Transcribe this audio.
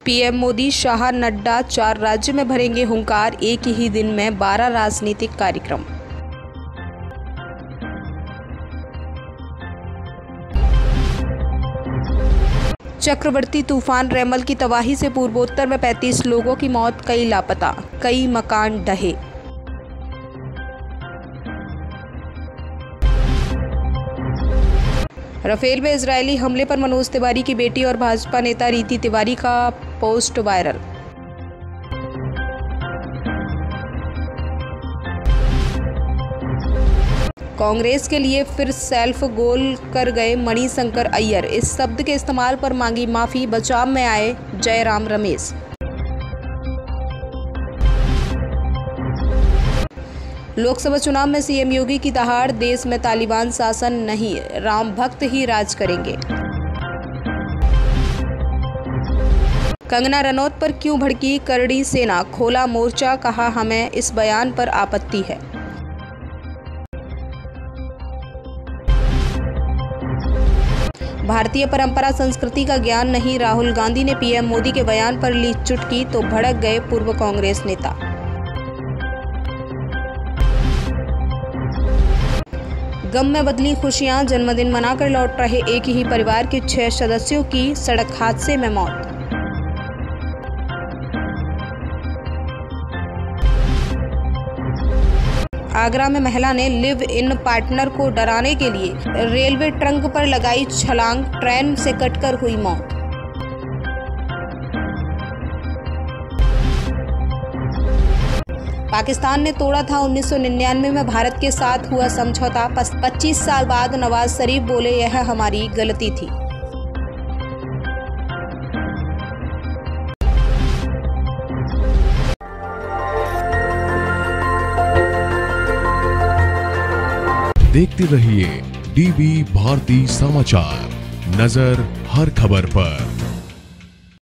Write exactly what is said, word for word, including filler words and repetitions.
PM Modi, Shah, Nadda चार राज्य में भरेंगे हुंकार, एक ही दिन में बारह राजनीतिक कार्यक्रम। चक्रवर्ती तूफान रेमल की तबाही से पूर्वोत्तर में पैंतीस लोगों की मौत, कई लापता, कई मकान ढहे। राफेल में इजरायली हमले पर मनोज तिवारी की बेटी और भाजपा नेता रीति तिवारी का पोस्ट वायरल। कांग्रेस के लिए फिर सेल्फ गोल कर गए मणिशंकर अय्यर, इस शब्द के इस्तेमाल पर मांगी माफी, बचाव में आए जयराम रमेश। लोकसभा चुनाव में सीएम योगी की दहाड़, देश में तालिबान शासन नहीं, राम भक्त ही राज करेंगे। कंगना रनौत पर क्यों भड़की करड़ी सेना, खोला मोर्चा, कहा हमें इस बयान पर आपत्ति है। भारतीय परंपरा संस्कृति का ज्ञान नहीं, राहुल गांधी ने पीएम मोदी के बयान पर ली चुटकी तो भड़क गए पूर्व कांग्रेस नेता। गम में बदली खुशियां, जन्मदिन मनाकर लौट रहे एक ही परिवार के छह सदस्यों की सड़क हादसे में मौत। आगरा में महिला ने लिव इन पार्टनर को डराने के लिए रेलवे ट्रैक पर लगाई छलांग, ट्रेन से कटकर हुई मौत। पाकिस्तान ने तोड़ा था उन्नीस सौ निन्यानवे में भारत के साथ हुआ समझौता, पच्चीस साल बाद नवाज शरीफ बोले यह हमारी गलती थी। देखते रहिए डीवी भारती समाचार, नजर हर खबर पर।